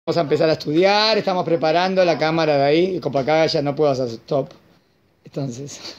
Vamos a empezar a estudiar, estamos preparando la cámara de ahí, y como acá ya no puedo hacer stop. Entonces.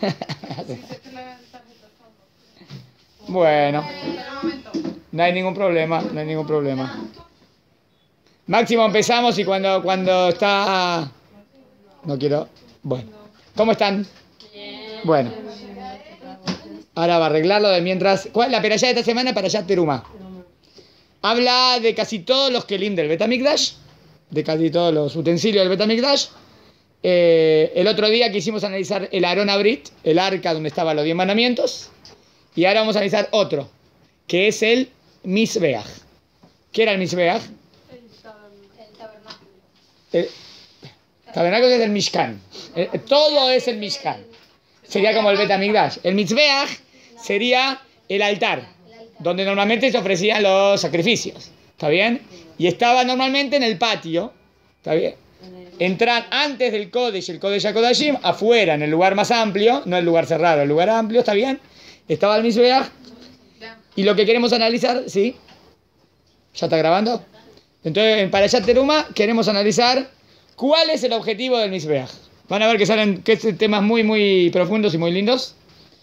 Bueno. No hay ningún problema, no hay ningún problema. Máximo empezamos y cuando está. No quiero. Bueno. ¿Cómo están? Bueno. Ahora va a arreglarlo de mientras. ¿Cuál es la perashá de esta semana? Perashá Terumá. Habla de casi todos los kelim del Bet HaMikdash, de casi todos los utensilios del Bet HaMikdash. El otro día quisimos analizar el Aarón Abrit, el arca donde estaban los 10 mandamientos. Y ahora vamos a analizar otro, que es el Mizbeach. ¿Qué era el Mizbeach? El tabernáculo. El tabernáculo es el Mishkan. Todo es el Mishkan. Sería como el Bet HaMikdash. El Mizbeach sería el altar, donde normalmente se ofrecían los sacrificios. ¿Está bien? Y estaba normalmente en el patio. ¿Está bien? Entrar antes del Kodesh, el Kodesh HaKodashim, afuera, en el lugar más amplio, no el lugar cerrado, el lugar amplio, ¿está bien? Estaba el Mizbeach. Y lo que queremos analizar, ¿sí? ¿Ya está grabando? Entonces, en Parashat Terumá queremos analizar cuál es el objetivo del Mizbeach. Van a ver que salen temas muy, muy profundos y muy lindos.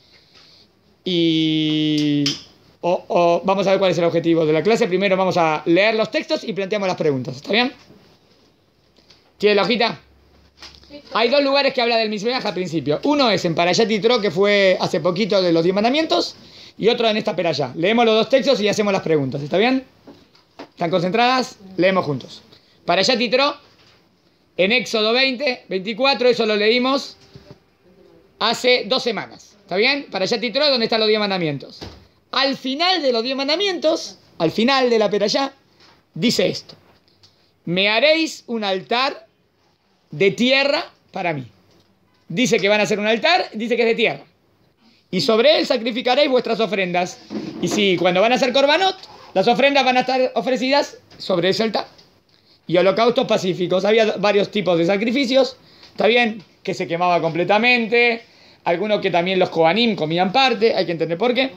Y vamos a ver cuál es el objetivo de la clase. Primero vamos a leer los textos y planteamos las preguntas. ¿Está bien? ¿Tiene la hojita? Hay dos lugares que habla del Mizbeach al principio. Uno es en Parashat Yitro, que fue hace poquito de los 10 mandamientos, y otro en esta perashá. Leemos los dos textos y hacemos las preguntas. ¿Está bien? ¿Están concentradas? Leemos juntos. Parashat Yitro, en Éxodo 20, 24, eso lo leímos hace 2 semanas. ¿Está bien? Parashat Yitro es donde están los 10 mandamientos. Al final de los 10 mandamientos, al final de la perashá, dice esto: me haréis un altar de tierra para mí. Dice que van a hacer un altar, dice que es de tierra. Y sobre él sacrificaréis vuestras ofrendas. Y si cuando van a hacer korbanot, las ofrendas van a estar ofrecidas sobre ese altar. Y holocaustos pacíficos. Había varios tipos de sacrificios. Está bien que se quemaba completamente. Algunos que también los Kohanim comían parte. Hay que entender por qué.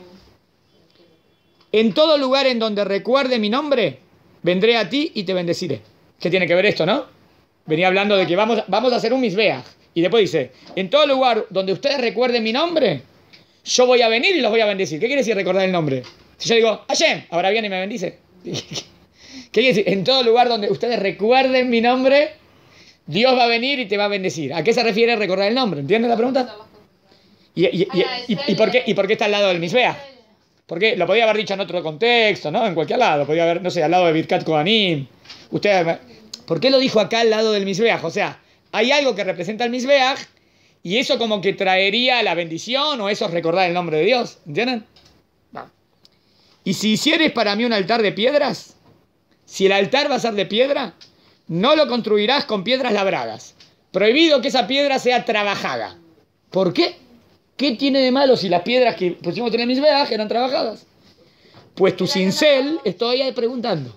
En todo lugar en donde recuerde mi nombre, vendré a ti y te bendeciré. ¿Qué tiene que ver esto, no? Venía hablando de que vamos a hacer un Mizbeach. Y después dice, en todo lugar donde ustedes recuerden mi nombre, yo voy a venir y los voy a bendecir. ¿Qué quiere decir recordar el nombre? Si yo digo, Hashem, ahora viene y me bendice. ¿Qué quiere decir? En todo lugar donde ustedes recuerden mi nombre, Dios va a venir y te va a bendecir. ¿A qué se refiere recordar el nombre? ¿Entiendes la pregunta? ¿Y por qué está al lado del Mizbeach? Porque lo podía haber dicho en otro contexto, ¿no? En cualquier lado. Podía haber, no sé, al lado de Birkat Kohanim. ¿Por qué lo dijo acá al lado del Mizbeach? O sea, hay algo que representa el Mizbeach y eso como que traería la bendición, o eso es recordar el nombre de Dios. ¿Entienden? No. Y si hicieres para mí un altar de piedras, si el altar va a ser de piedra, no lo construirás con piedras labradas. Prohibido que esa piedra sea trabajada. ¿Por qué? ¿Qué tiene de malo si las piedras que pusimos en el Mizbeach eran trabajadas? Pues tu cincel, estoy ahí preguntando.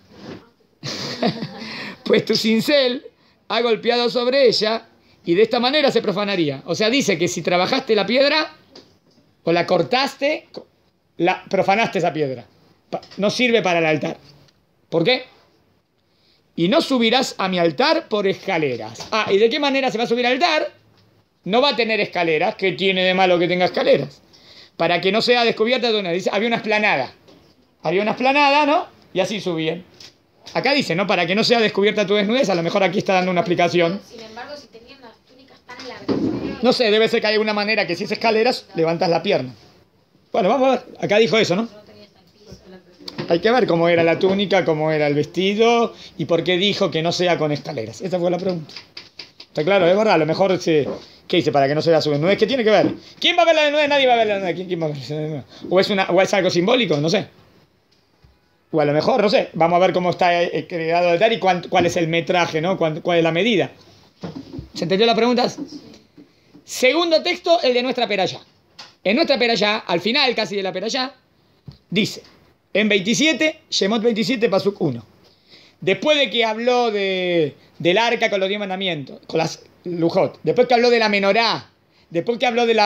Pues tu cincel ha golpeado sobre ella y de esta manera se profanaría. O sea, dice que si trabajaste la piedra o la cortaste, profanaste esa piedra. No sirve para el altar. ¿Por qué? Y no subirás a mi altar por escaleras. ¿Y de qué manera se va a subir al altar? No va a tener escaleras. ¿Qué tiene de malo que tenga escaleras? Para que no sea descubierta de una. Dice, había una esplanada. Había una esplanada, ¿no? Y así subían. Acá dice, ¿no? Para que no sea descubierta tu desnudez. A lo mejor aquí está dando una explicación. Sin embargo, si tenían las túnicas tan largas. No sé, debe ser que hay alguna manera que si es escaleras, levantas la pierna. Bueno, vamos a ver. Acá dijo eso, ¿no? Hay que ver cómo era la túnica, cómo era el vestido y por qué dijo que no sea con escaleras. Esa fue la pregunta. Está claro, es verdad. A lo mejor ¿qué dice? Para que no se vea su desnudez. ¿Qué tiene que ver? ¿Quién va a ver la desnudez? Nadie va a ver la desnudez. ¿Quién va a ver la desnudez? ¿O es algo simbólico? No sé. O a lo mejor, no sé. Vamos a ver cómo está creado el altar y cuál es el metraje, ¿no? ¿Cuál es la medida? ¿Se entendió las preguntas? Segundo texto, el de nuestra perashá. En nuestra perashá, al final casi de la perashá, dice, en 27, Shemot 27, Pasuk 1. Después de que habló del arca con los 10 mandamientos, con las lujot, después que habló de la menorá, después que habló de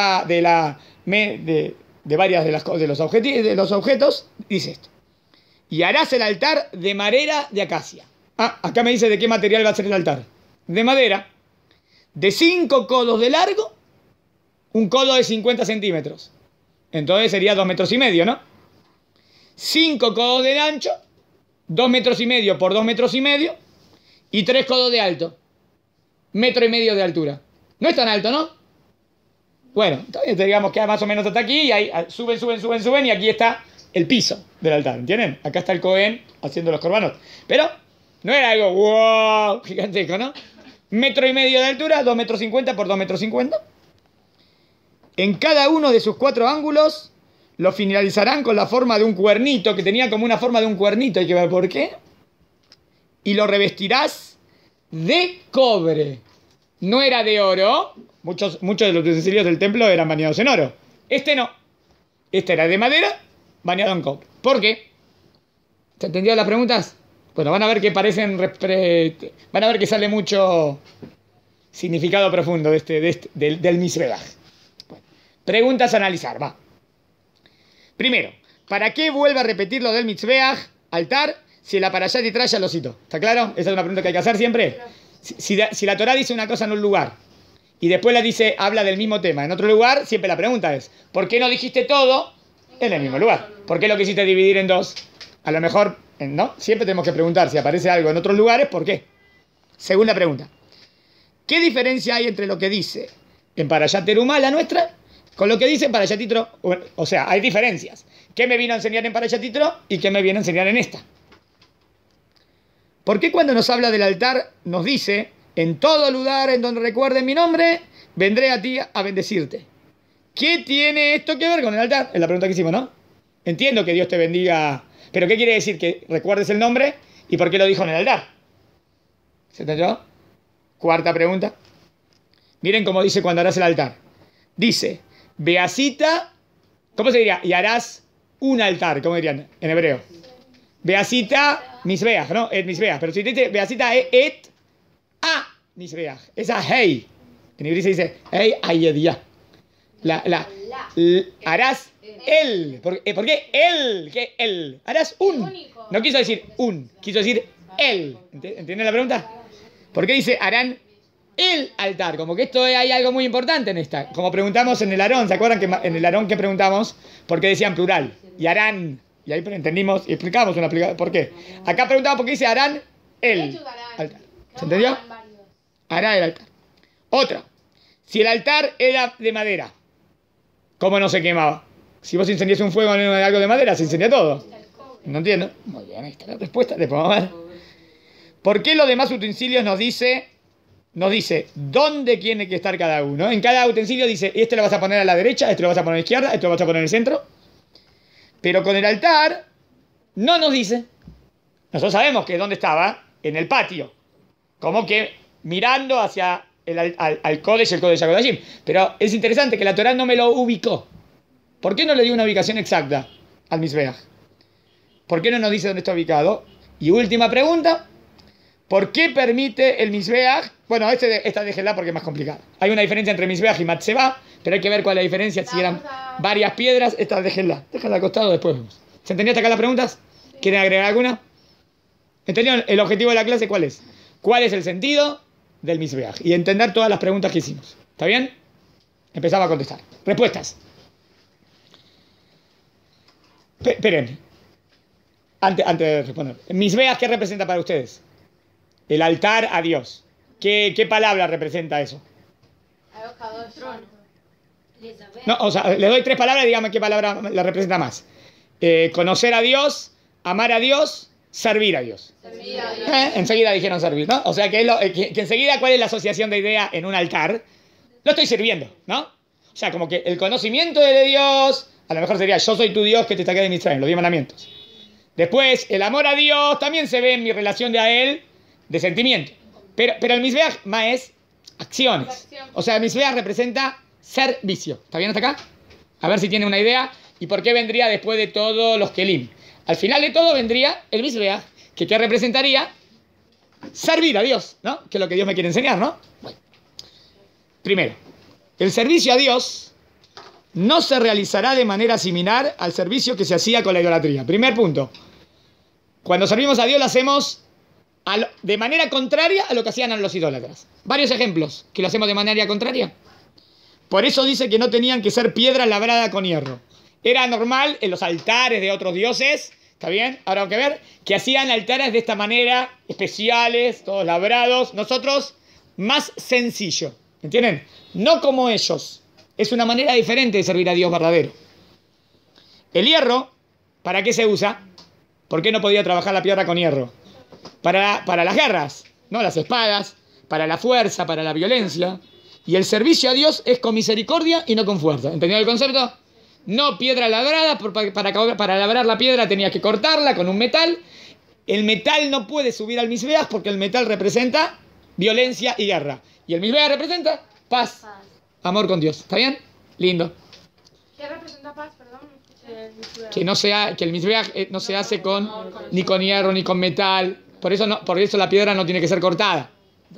varias de los objetos, dice esto: y harás el altar de madera de acacia. Ah, acá me dice de qué material va a ser el altar. De madera. De 5 codos de largo, un codo de 50 centímetros. Entonces sería 2 metros y medio, ¿no? 5 codos de ancho, 2 metros y medio por 2 metros y medio, y 3 codos de alto. 1,5 metros de altura. No es tan alto, ¿no? Bueno, entonces digamos que más o menos hasta aquí, y ahí suben, y aquí está el piso del altar, ¿entienden? Acá está el Cohen haciendo los corbanos. Pero no era algo wow, gigantesco, ¿no? 1,5 metros de altura, 2,50 metros por 2,50 metros. En cada uno de sus 4 ángulos lo finalizarán con la forma de un cuernito, que tenía como una forma de un cuernito, hay que ver por qué. Y lo revestirás de cobre. No era de oro. Muchos de los utensilios del templo eran bañados en oro. Este no. Este era de madera, bañado en cobre. ¿Por qué? ¿Se entendió las preguntas? Bueno, van a ver que parecen... Van a ver que sale mucho significado profundo del Mizbeach. Bueno, preguntas a analizar, va. Primero, ¿para qué vuelve a repetir lo del Mizbeach, altar, si la parashá y ya lo citó? ¿Está claro? Esa es una pregunta que hay que hacer siempre. Si la Torá dice una cosa en un lugar y después habla del mismo tema en otro lugar, siempre la pregunta es, ¿por qué no dijiste todo en el mismo lugar? ¿Por qué lo quisiste dividir en dos? A lo mejor, ¿no? Siempre tenemos que preguntar si aparece algo en otros lugares, ¿por qué? Segunda pregunta. ¿Qué diferencia hay entre lo que dice en Parashat Terumá, la nuestra, con lo que dice en Parashat Yitro? O sea, hay diferencias. ¿Qué me vino a enseñar en Parashat Yitro y qué me viene a enseñar en esta? ¿Por qué cuando nos habla del altar nos dice, en todo lugar en donde recuerden mi nombre, vendré a ti a bendecirte? ¿Qué tiene esto que ver con el altar? Es la pregunta que hicimos, ¿no? Entiendo que Dios te bendiga, pero ¿qué quiere decir? Que recuerdes el nombre y por qué lo dijo en el altar. ¿Se entendió? Cuarta pregunta. Miren cómo dice cuando harás el altar. Dice, Beasita, ¿cómo se diría? Y harás un altar, ¿cómo dirían en hebreo? Beasita Mizbeach, ¿no? Et Mizbeach. Pero si te dice Beasita et a Mizbeach. Esa hey. En hebreo se dice hey ayediyah. Harás él. ¿Por qué él? ¿Qué él? Harás un. No quiso decir un, quiso decir él. ¿Entienden la pregunta? ¿Por qué dice harán el altar? Como que hay algo muy importante en esta. Como preguntamos en el Aarón, ¿se acuerdan que en el Aarón que preguntamos? ¿Por qué decían plural? Y harán. Y ahí entendimos y explicamos por qué. Acá preguntamos por qué dice harán el altar. ¿Se entendió? Hará el altar. Otra. Si el altar era de madera, ¿cómo no se quemaba? Si vos incendias un fuego en algo de madera, se incendia todo. No entiendo. Muy bien, ahí está la respuesta. Después vamos a ver. ¿Por qué los demás utensilios nos dice dónde tiene que estar cada uno? En cada utensilio dice, este lo vas a poner a la derecha, este lo vas a poner a la izquierda, este lo vas a poner en el centro. Pero con el altar no nos dice. Nosotros sabemos que dónde estaba, en el patio. Como que mirando hacia al Kodesh y el Kodesh HaKodashim. Pero es interesante que la Torá no me lo ubicó. ¿Por qué no le dio una ubicación exacta al Mizbeach? ¿Por qué no nos dice dónde está ubicado? Y última pregunta. ¿Por qué permite el Mizbeach? Bueno, esta déjenla porque es más complicada. Hay una diferencia entre Mizbeach y Matzebah, pero hay que ver cuál es la diferencia. Si eran varias piedras, esta déjenla. Déjenla al costado, después vemos. ¿Se entendió hasta acá las preguntas? ¿Quieren agregar alguna? ¿Entendieron el objetivo de la clase cuál es? ¿Cuál es el sentido del Mizbeach? Y entender todas las preguntas que hicimos. ¿Está bien? Empezamos a contestar. Respuestas. Esperen. Antes de responder. ¿Mizbeach qué representa para ustedes? El altar a Dios. ¿Qué palabra representa eso? No, o sea, le doy 3 palabras y dígame qué palabra la representa más. Conocer a Dios, amar a Dios, servir a Dios. Servir a Dios. Enseguida dijeron servir, ¿no? O sea, que enseguida, ¿cuál es la asociación de idea en un altar? Lo estoy sirviendo, ¿no? O sea, como que el conocimiento de Dios, a lo mejor sería, yo soy tu Dios que te saqué de Mitzrayim, los 10 mandamientos. Después, el amor a Dios también se ve en mi relación de a Él, de sentimiento. Pero el Mizbeach más es acciones. O sea, el Mizbeach representa servicio. ¿Está bien hasta acá? A ver si tiene una idea. ¿Y por qué vendría después de todos los Kelim? Al final de todo vendría el Mizbeach, que ¿qué representaría? Servir a Dios, ¿no? Que es lo que Dios me quiere enseñar, ¿no? Bueno. Primero, el servicio a Dios no se realizará de manera similar al servicio que se hacía con la idolatría. Primer punto. Cuando servimos a Dios lo hacemos de manera contraria a lo que hacían los idólatras. Varios ejemplos que lo hacemos de manera contraria. Por eso dice que no tenían que ser piedra labrada con hierro. Era normal en los altares de otros dioses, ¿está bien? Ahora hay que ver que hacían altares de esta manera, especiales, todos labrados. Nosotros, más sencillo, ¿entienden? No como ellos. Es una manera diferente de servir a Dios verdadero. El hierro, ¿para qué se usa? ¿Por qué no podía trabajar la piedra con hierro? Para las guerras, ¿no? Las espadas, para la fuerza, para la violencia. Y el servicio a Dios es con misericordia y no con fuerza. ¿Entendió el concepto? No piedra labrada, para labrar la piedra tenías que cortarla con un metal. El metal no puede subir al Mizbeach porque el metal representa violencia y guerra. Y el Mizbeach representa paz, amor con Dios. ¿Está bien? Lindo. ¿Qué representa paz, perdón? Que el Mizbeach no se hace ni con hierro ni con metal. Por eso la piedra no tiene que ser cortada.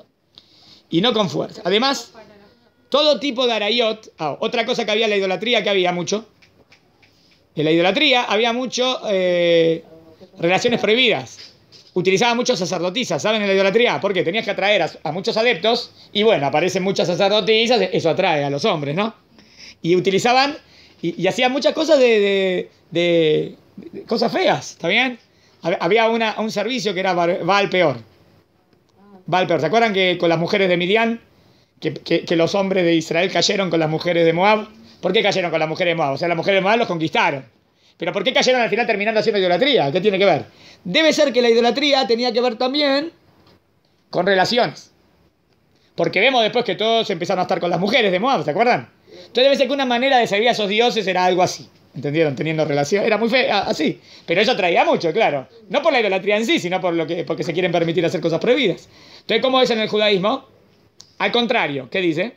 Y no con fuerza. Además, todo tipo de arayot. Otra cosa que había en la idolatría, que había mucho. En la idolatría había mucho relaciones prohibidas. Utilizaban muchas sacerdotisas, ¿saben? En la idolatría. ¿Por qué? Tenías que atraer a muchos adeptos. Y bueno, aparecen muchas sacerdotisas. Eso atrae a los hombres, ¿no? Y utilizaban y hacían muchas cosas de cosas feas. ¿Está bien? Había un servicio que era Baal Peor. Baal Peor. ¿Se acuerdan que con las mujeres de Midian, que los hombres de Israel cayeron con las mujeres de Moab? ¿Por qué cayeron con las mujeres de Moab? O sea, las mujeres de Moab los conquistaron. Pero ¿por qué cayeron al final terminando haciendo idolatría? ¿Qué tiene que ver? Debe ser que la idolatría tenía que ver también con relaciones. Porque vemos después que todos empezaron a estar con las mujeres de Moab, ¿se acuerdan? Entonces debe ser que una manera de servir a esos dioses era algo así. ¿Entendieron? Teniendo relación. Era muy feo, así. Pero eso traía mucho, claro. No por la idolatría en sí, sino porque se quieren permitir hacer cosas prohibidas. Entonces, ¿cómo es en el judaísmo? Al contrario, ¿qué dice?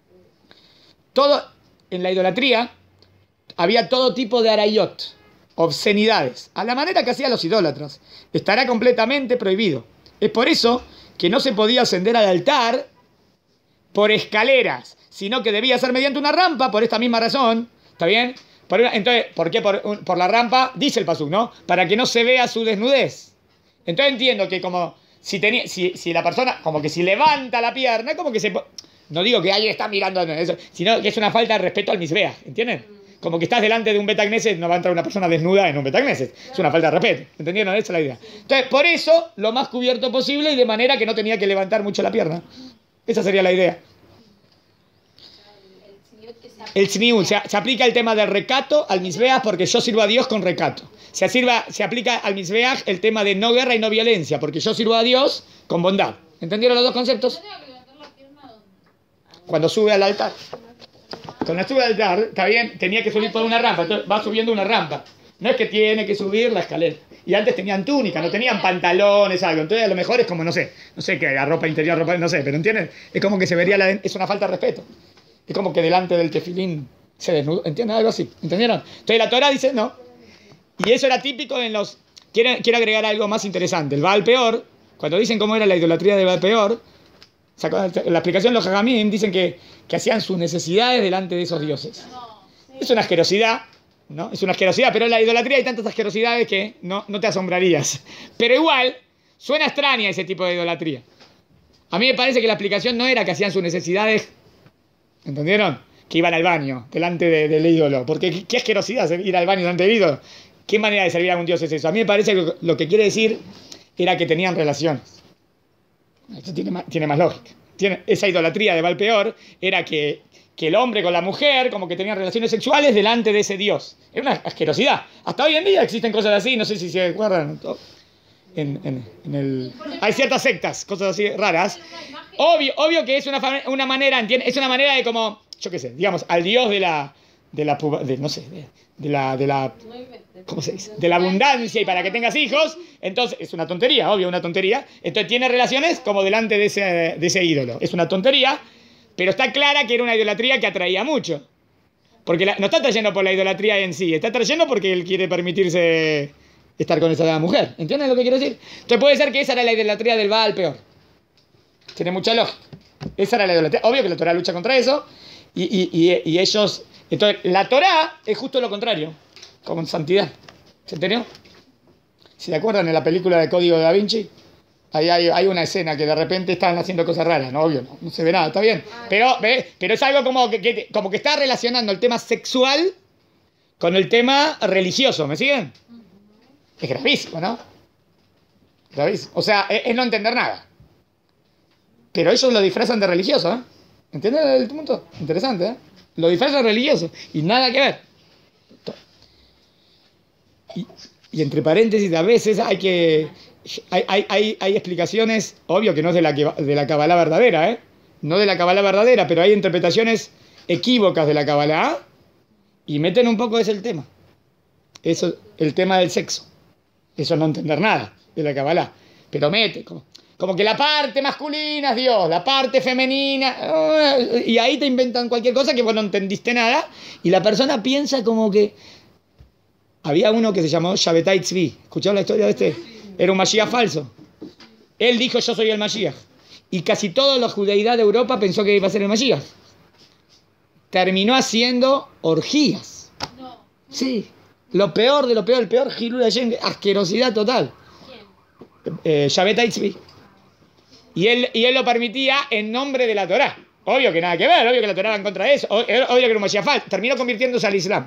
En la idolatría había todo tipo de arayot, obscenidades, a la manera que hacían los idólatras. Estará completamente prohibido. Es por eso que no se podía ascender al altar por escaleras, sino que debía ser mediante una rampa, por esta misma razón. ¿Está bien? Entonces, ¿por qué por la rampa? Dice el pasuk, ¿no? Para que no se vea su desnudez. Entonces entiendo que como si la persona, como que si levanta la pierna, como que no digo que alguien está mirando eso, sino que es una falta de respeto al Mizbeach, ¿entienden? Como que estás delante de un Betagneset, no va a entrar una persona desnuda en un Betagneset. Es una falta de respeto, ¿entendieron? Esa es la idea. Entonces, por eso, lo más cubierto posible y de manera que no tenía que levantar mucho la pierna. Esa sería la idea. El tzniut, se aplica el tema del recato al Mizbeach porque yo sirvo a Dios con recato. Se aplica al Mizbeach el tema de no guerra y no violencia porque yo sirvo a Dios con bondad. ¿Entendieron los dos conceptos? Cuando sube al altar. Cuando sube al altar, está bien, tenía que subir por una rampa. Entonces va subiendo una rampa. No es que tiene que subir la escalera. Y antes tenían túnica, no tenían pantalones, algo. Entonces a lo mejor es como, no sé qué, la ropa interior, no sé, pero ¿entienden? Es como que se vería, es una falta de respeto. Es como que delante del tefilín se desnuda, ¿entienden? Algo así, ¿entendieron? Entonces la Torah dice, no. Y eso era típico en los... Quiero agregar algo más interesante. El Baal Peor, cuando dicen cómo era la idolatría de Baal Peor, la explicación de los Jajamim dicen que hacían sus necesidades delante de esos dioses. Es una asquerosidad, ¿no? Es una asquerosidad, pero en la idolatría hay tantas asquerosidades que no te asombrarías. Pero igual, suena extraña ese tipo de idolatría. A mí me parece que la explicación no era que hacían sus necesidades... ¿Entendieron? Que iban al baño delante del ídolo. Porque qué asquerosidad ir al baño delante del ídolo. ¿Qué manera de servir a un dios es eso? A mí me parece que lo que quiere decir era que tenían relaciones. Esto tiene más lógica. Esa idolatría de Baal Peor era que el hombre con la mujer como que tenían relaciones sexuales delante de ese dios. Era una asquerosidad. Hasta hoy en día existen cosas así. No sé si se acuerdan. Hay ciertas sectas, cosas así raras. Obvio que es una manera, ¿entiendes? Es una manera de como, yo qué sé, digamos, al dios ¿cómo se dice? De la abundancia y para que tengas hijos. Entonces, es una tontería, obvio, una tontería. Entonces tiene relaciones como delante de ese ídolo. Es una tontería, pero está clara que era una idolatría que atraía mucho. Porque no está trayendo por la idolatría en sí, está trayendo porque él quiere permitirse estar con esa mujer. ¿Entienden lo que quiero decir? Entonces puede ser que esa era la idolatría del Baal Peor. Tiene mucha lógica. Esa era la idolatría. Obvio que la Torah lucha contra eso. Y ellos... Entonces, la Torah es justo lo contrario. Con santidad. ¿Se entendió? ¿Se acuerdan de la película de Código de Da Vinci? Ahí hay una escena que de repente están haciendo cosas raras, ¿no? Obvio, no se ve nada, está bien. Pero es algo como que está relacionando el tema sexual con el tema religioso, ¿me siguen? Es gravísimo, ¿no? Gravísimo. O sea, es no entender nada. Pero ellos lo disfrazan de religioso, ¿eh? ¿Entienden el punto? Interesante, ¿eh? Lo disfrazan de religioso y nada que ver. Y entre paréntesis, a veces hay explicaciones, obvio que no es de la Kabbalah verdadera, ¿eh? No de la Kabbalah verdadera, pero hay interpretaciones equívocas de la Kabbalah y meten un poco ese el tema. Eso, el tema del sexo. Eso es no entender nada de la Kabbalah. Pero mete, como que la parte masculina es Dios, la parte femenina, y ahí te inventan cualquier cosa que vos no entendiste nada, y la persona piensa como que... Había uno que se llamó Shabbatai Tzvi. ¿Escucharon la historia de este? Era un Mashiach falso. Él dijo, yo soy el Mashiach. Y casi toda la judeidad de Europa pensó que iba a ser el Mashiach. Terminó haciendo orgías. Sí. Lo peor de lo peor, el peor Hilul Hashem, asquerosidad total. Shabbatai Tzvi. Y él lo permitía en nombre de la Torá. Obvio que nada que ver, obvio que la Torá va en contra de eso. Obvio que era un Mashiach falso. Terminó convirtiéndose al Islam.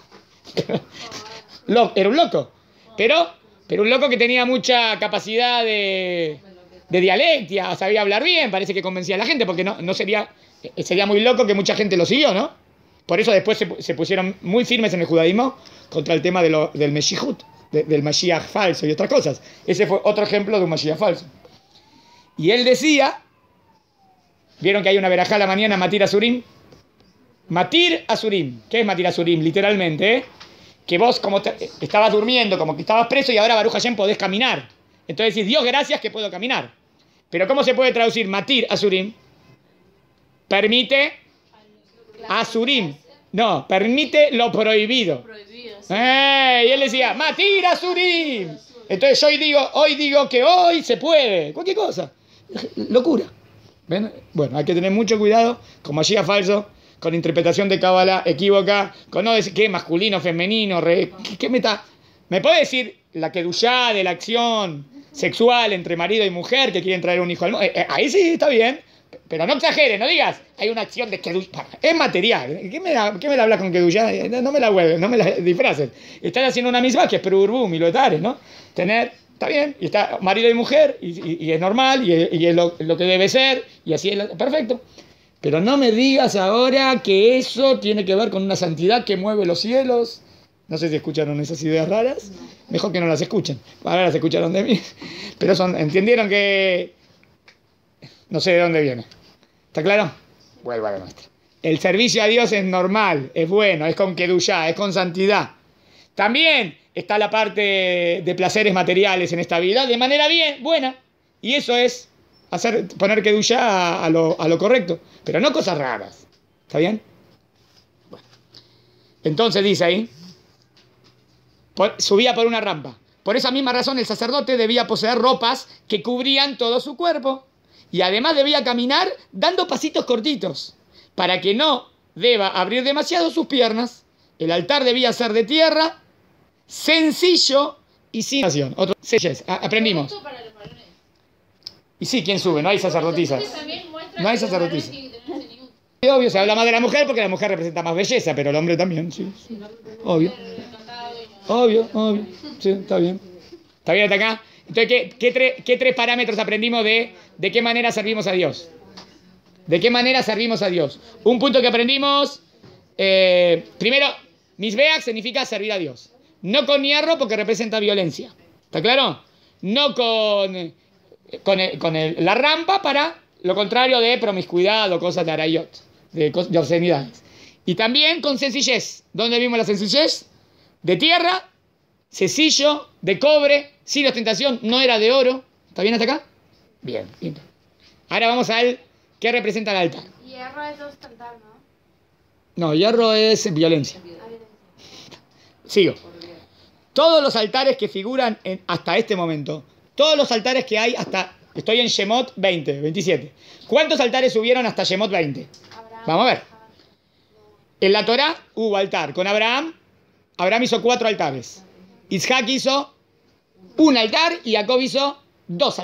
Era un loco, pero un loco que tenía mucha capacidad de dialectia, sabía hablar bien, parece que convencía a la gente, porque no sería muy loco que mucha gente lo siguió, ¿no? Por eso después se pusieron muy firmes en el judaísmo contra el tema del Meshihut, del Mashiach falso y otras cosas. Ese fue otro ejemplo de un Mashiach falso. Y él decía, vieron que hay una verajá a la mañana, Matir Asurim. Matir Asurim, ¿qué es Matir Asurim? Literalmente, ¿eh? Que vos como estabas durmiendo, como que estabas preso y ahora Baruch Hashem podés caminar. Entonces decís, Dios, gracias que puedo caminar. Pero ¿cómo se puede traducir Matir Asurim? Permite Asurim. No, permite lo prohibido. Y él decía, Matir Asurim. Entonces yo hoy digo que hoy se puede. Cualquier cosa. Locura. ¿Ven? Bueno, hay que tener mucho cuidado con Mashiach falso, con interpretación de Kabbalah equívoca, con no decir qué masculino, femenino, ¿qué me puede decir la kedushá de la acción sexual entre marido y mujer que quieren traer un hijo al mundo? Ahí sí está bien, pero no exageres, no digas, hay una acción de kedushá, es material. ¿Qué me la hablas con kedushá? No me la vuelves, no me la disfraces. Estás haciendo una misma que es perurbum y lo etares, ¿no? Está bien, y está marido y mujer, y es normal, y es lo que debe ser, y así es, perfecto. Pero no me digas ahora que eso tiene que ver con una santidad que mueve los cielos. No sé si escucharon esas ideas raras. Mejor que no las escuchen. Ahora las escucharon de mí. Pero entendieron que... No sé de dónde viene. ¿Está claro? Vuelvo a la nuestra. El servicio a Dios es normal, es bueno, es con kedushá, es con santidad. También está la parte de placeres materiales en esta vida de manera buena. Y eso es poner kedushá a lo correcto. Pero no cosas raras. ¿Está bien? Bueno. Entonces dice ahí, subía por una rampa. Por esa misma razón el sacerdote debía poseer ropas que cubrían todo su cuerpo. Y además debía caminar dando pasitos cortitos, para que no deba abrir demasiado sus piernas. El altar debía ser de tierra, sencillo y sin nación. Aprendimos. Y sí, ¿quién sube? No hay sacerdotisas. No hay sacerdotisas. Obvio, se habla más de la mujer porque la mujer representa más belleza, pero el hombre también, sí. Obvio. Obvio. Sí, está bien. ¿Está bien hasta acá? Entonces, ¿qué tres parámetros aprendimos de qué manera servimos a Dios? ¿De qué manera servimos a Dios? Un punto que aprendimos, primero, Mizbeach significa servir a Dios. No con hierro porque representa violencia. ¿Está claro? No con la rampa para lo contrario de promiscuidad o cosas de arayot, de obscenidades. Y también con sencillez. ¿Dónde vimos la sencillez? De tierra, sencillo, de cobre, sin ostentación, no era de oro. ¿Está bien hasta acá? Bien, lindo. Ahora vamos al ¿qué representa el altar? Hierro es ostentar, ¿no? No, hierro es violencia. Sigo. Todos los altares que figuran hasta este momento, todos los altares que hay hasta... Estoy en Shemot 20, 27. ¿Cuántos altares subieron hasta Shemot 20? Vamos a ver. En la Torá hubo altar. Con Abraham hizo 4 altares. Isaac hizo un altar y Jacob hizo 2 altares.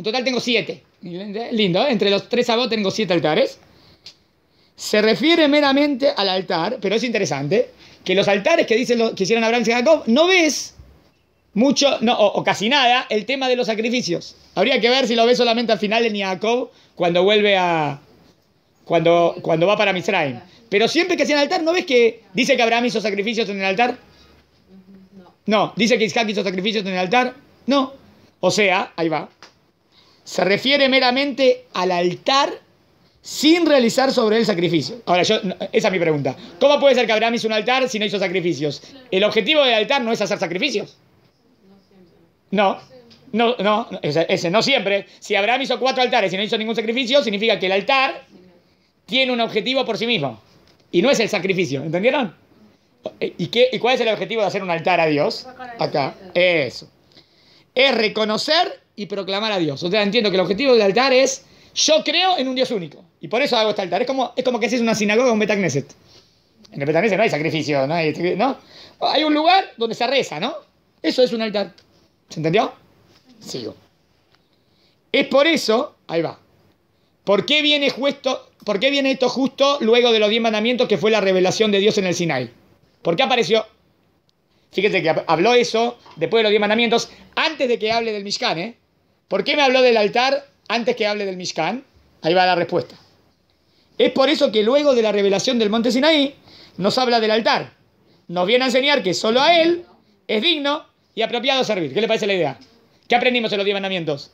En total tengo 7. Lindo, ¿eh? Entre los 3 avot tengo 7 altares. Se refiere meramente al altar, pero es interesante que los altares que dicen que hicieron Abraham y Jacob, no ves mucho, no, o casi nada, el tema de los sacrificios. Habría que ver si lo ves solamente al final en Jacob, cuando vuelve a... Cuando va para Misraim. Pero siempre que hacían altar, ¿no ves que dice que Abraham hizo sacrificios en el altar? No. ¿Dice que Isaac hizo sacrificios en el altar? No. O sea, ahí va. Se refiere meramente al altar sin realizar sobre él sacrificio. Ahora, esa es mi pregunta. ¿Cómo puede ser que Abraham hizo un altar si no hizo sacrificios? ¿El objetivo del altar no es hacer sacrificios? No. Ese no siempre. Si Abraham hizo 4 altares y no hizo ningún sacrificio, significa que el altar tiene un objetivo por sí mismo. Y no es el sacrificio. ¿Entendieron? ¿Y cuál es el objetivo de hacer un altar a Dios? Acá. Eso. Es reconocer y proclamar a Dios. O sea, entiendo que el objetivo del altar es: yo creo en un Dios único. Y por eso hago este altar. Es como que haces una sinagoga o un Betagneset. En el Betagneset no hay sacrificio, ¿no? Hay un lugar donde se reza, ¿no? Eso es un altar. ¿Se entendió? Sigo. Es por eso, ahí va. ¿Por qué viene esto justo luego de los 10 mandamientos, que fue la revelación de Dios en el Sinai? ¿Por qué apareció? Fíjense que habló eso después de los 10 mandamientos, antes de que hable del Mishkan, ¿eh? ¿Por qué me habló del altar antes que hable del Mishkan? Ahí va la respuesta. Es por eso que luego de la revelación del monte Sinaí, nos habla del altar. Nos viene a enseñar que solo a él es digno y apropiado servir. ¿Qué le parece la idea? ¿Qué aprendimos en los 10 mandamientos?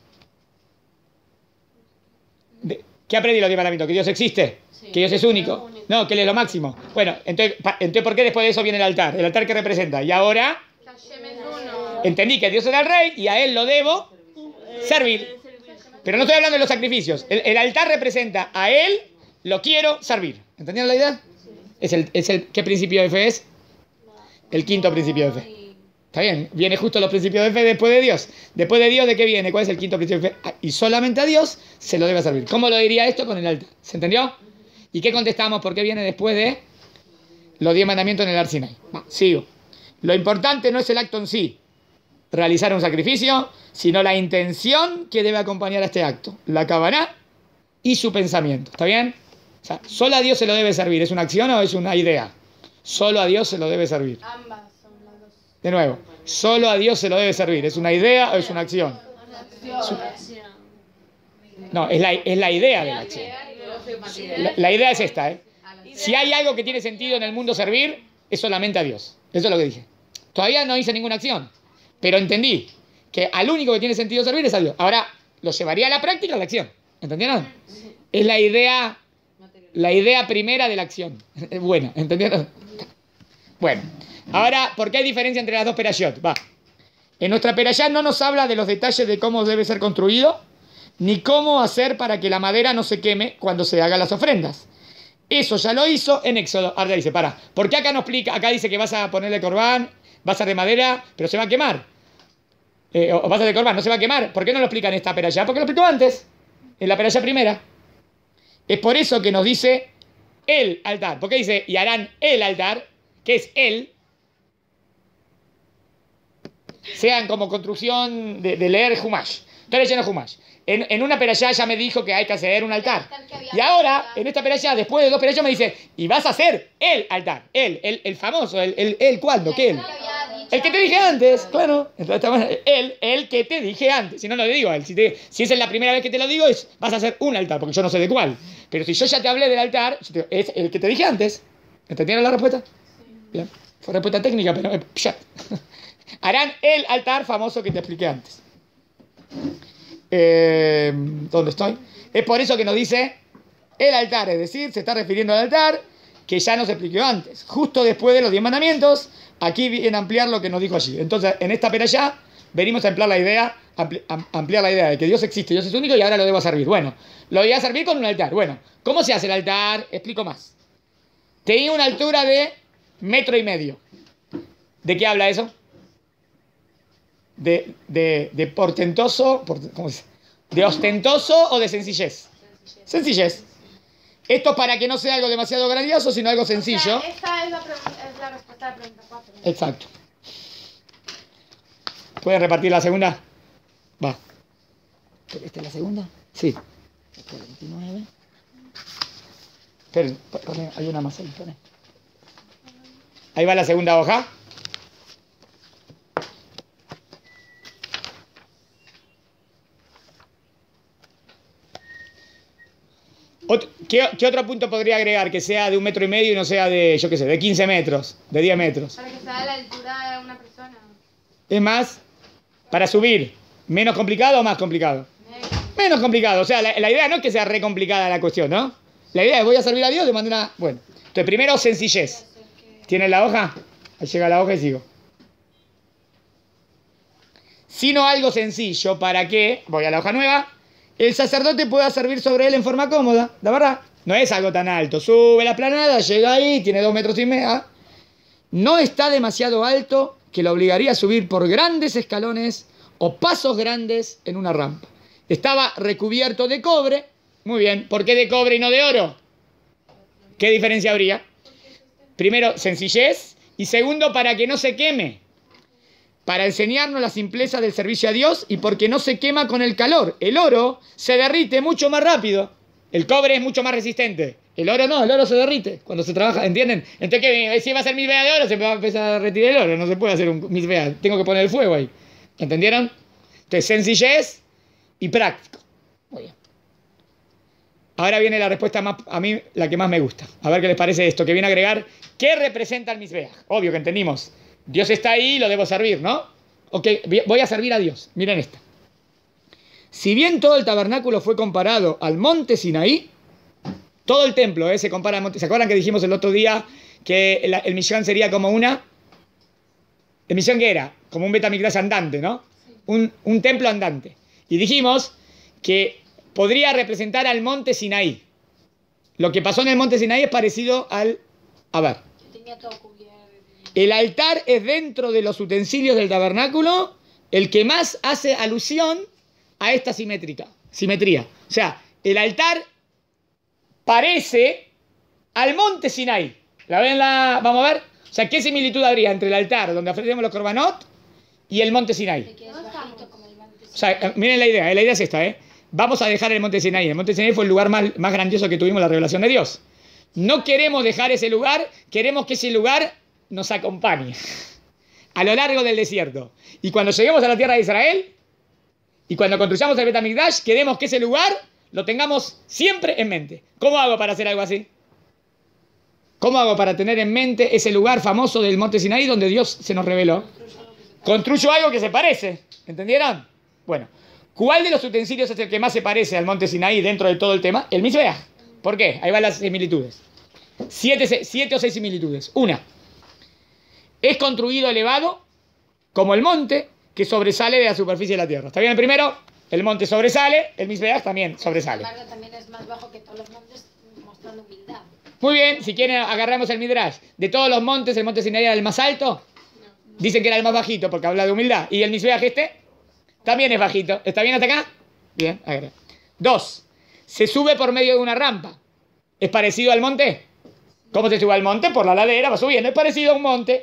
¿Qué aprendí en los 10 mandamientos? ¿Que Dios existe? Sí. ¿Que Dios es único? No, que Él es lo máximo. Bueno, entonces, ¿por qué después de eso viene el altar? ¿El altar qué representa? Y ahora entendí que Dios era el rey y a Él lo debo servir. Pero no estoy hablando de los sacrificios. El altar representa a Él, lo quiero servir. ¿Entendieron la idea? ¿Qué principio de fe es? El quinto principio de fe. Está bien, viene justo los principios de fe después de Dios. Después de Dios, ¿de qué viene? ¿Cuál es el quinto principio de fe? Y solamente a Dios se lo debe servir. ¿Cómo lo diría esto? Con el altar. ¿Se entendió? ¿Y qué contestamos? ¿Por qué viene después de los 10 mandamientos en el Har Sinai? Sigo. Lo importante no es el acto en sí, realizar un sacrificio, sino la intención que debe acompañar a este acto. La Kavaná y su pensamiento. ¿Está bien? O sea, solo a Dios se lo debe servir. ¿Es una acción o es una idea? Solo a Dios se lo debe servir. Ambas son las dos. De nuevo, solo a Dios se lo debe servir. ¿Es una idea o es una acción? No, es la idea de la acción. La idea es esta, ¿eh? Si hay algo que tiene sentido en el mundo servir, es solamente a Dios. Eso es lo que dije. Todavía no hice ninguna acción, pero entendí que al único que tiene sentido servir es a Dios. Ahora, lo llevaría a la práctica, a la acción. ¿Entendieron? Es la idea primera de la acción. Bueno, ¿entendieron? Bueno, ahora, ¿por qué hay diferencia entre las dos perashot? Va. En nuestra perashá no nos habla de los detalles de cómo debe ser construido, ni cómo hacer para que la madera no se queme cuando se hagan las ofrendas. Eso ya lo hizo en Éxodo. Ahora dice, ¿por qué acá no explica? Acá dice que vas a ponerle corbán, vas a hacer de madera, pero se va a quemar. O vas a hacer corbán, no se va a quemar. ¿Por qué no lo explica en esta perashá? Porque lo explicó antes, en la perashá primera. Es por eso que nos dice el altar. ¿Por qué dice, y harán el altar? ¿Qué es él? Sean como construcción de leer Humash. Estoy leyendo Humash. En una perashá ya me dijo que hay que hacer un altar. Y ahora, en esta perashá, después de 2 perashá, me dice, y vas a hacer el altar. El famoso, ¿cuándo? ¿Qué él? El que te dije antes, claro. Entonces, el que te dije antes. Si no, no le digo a él. Si esa es la primera vez que te lo digo, vas a hacer un altar, porque yo no sé de cuál. Pero si yo ya te hablé del altar, es el que te dije antes. ¿Entendieron la respuesta? Bien. Fue respuesta técnica, pero ya. Harán el altar famoso que te expliqué antes. ¿Dónde estoy? Es por eso que nos dice el altar, es decir, se está refiriendo al altar que ya nos explicó antes. Justo después de los 10 mandamientos, aquí viene a ampliar lo que nos dijo allí. Entonces, en esta perashá venimos a ampliar la idea de que Dios existe, Dios es único y ahora lo debo servir. Bueno, lo voy a servir con un altar. Bueno, ¿cómo se hace el altar? Explico más. Tenía una altura de 1,5 metros. ¿De qué habla eso? De portentoso, ¿cómo se dice? ¿De ostentoso o de sencillez? Sencillez. Esto para que no sea algo demasiado grandioso, sino algo sencillo. O sea, esta es la respuesta a la pregunta 4. Exacto. ¿Pueden repartir la segunda? Va. ¿Esta es la segunda? Sí. Esta es 29. Esperen, hay una más ahí, poné. Ahí va la segunda hoja. ¿Qué otro punto podría agregar que sea de 1,5 metros y no sea de, yo qué sé, de 15 metros, de 10 metros? Para que sea a la altura de una persona. Es más, para subir, ¿menos complicado o más complicado? Menos complicado. O sea, la idea no es que sea re complicada la cuestión, ¿no? La idea es voy a servir a Dios de manera... Bueno, entonces primero sencillez. ¿Tienes la hoja? Ahí llega la hoja y sigo. Sino algo sencillo para que, voy a la hoja nueva, el sacerdote pueda servir sobre él en forma cómoda. La verdad, no es algo tan alto. Sube la planada, llega ahí, tiene 2,5 metros. No está demasiado alto que lo obligaría a subir por grandes escalones o pasos grandes en una rampa. Estaba recubierto de cobre. Muy bien. ¿Por qué de cobre y no de oro? ¿Qué diferencia habría? Primero, sencillez. Y segundo, para que no se queme. Para enseñarnos la simpleza del servicio a Dios y porque no se quema con el calor. El oro se derrite mucho más rápido. El cobre es mucho más resistente. El oro no, el oro se derrite cuando se trabaja, ¿entienden? Entonces, si va a hacer misbea de oro, se va a empezar a retirar el oro. No se puede hacer un misbea. Tengo que poner el fuego ahí. ¿Entendieron? Entonces, sencillez y práctico. Muy bien. Ahora viene la respuesta más, a mí, la que más me gusta. A ver qué les parece esto, que viene a agregar qué representa el misbea. Obvio que entendimos. Dios está ahí y lo debo servir, ¿no? Ok, voy a servir a Dios. Miren esta. Si bien todo el tabernáculo fue comparado al monte Sinaí, todo el templo se compara al monte. ¿Se acuerdan que dijimos el otro día que el Mishkan sería como una... ¿El Mishkan qué era? Como un Betamigdash andante, ¿no? Un templo andante. Y dijimos que podría representar al monte Sinaí. Lo que pasó en el monte Sinaí es parecido al... A ver. Tenía todo cubierto. El altar es dentro de los utensilios del tabernáculo el que más hace alusión a esta simetría. O sea, el altar parece al monte Sinaí. ¿La ven? Vamos a ver. O sea, ¿qué similitud habría entre el altar donde ofrecemos los korbanot y el monte Sinaí? O sea, miren la idea es esta, ¿eh? Vamos a dejar el monte Sinaí. El monte Sinaí fue el lugar más grandioso que tuvimos la revelación de Dios. No queremos dejar ese lugar, queremos que ese lugar nos acompañe a lo largo del desierto. Y cuando lleguemos a la tierra de Israel y cuando construyamos el Betamigdash, queremos que ese lugar lo tengamos siempre en mente. ¿Cómo hago para hacer algo así? ¿Cómo hago para tener en mente ese lugar famoso del monte Sinaí donde Dios se nos reveló? Construyo algo que se parece. ¿Entendieron? Bueno, ¿cuál de los utensilios es el que más se parece al monte Sinaí dentro de todo el tema? El misbeach. ¿Por qué? Ahí van las similitudes. 7 o 6 similitudes. Una. Es construido elevado como el monte que sobresale de la superficie de la tierra. ¿Está bien el primero? El monte sobresale, el misbeach también sobresale. Sin embargo, también es más bajo que todos los montes, mostrando humildad. Muy bien, si quieren agarramos el midrash. De todos los montes, ¿el monte Sinaí era el más alto? Dicen que era el más bajito porque habla de humildad. ¿Y el misbeach también es bajito? ¿Está bien hasta acá? Bien, agarra. 2. Se sube por medio de una rampa. ¿Es parecido al monte? ¿Cómo se sube al monte? Por la ladera, va subiendo. Es parecido a un monte.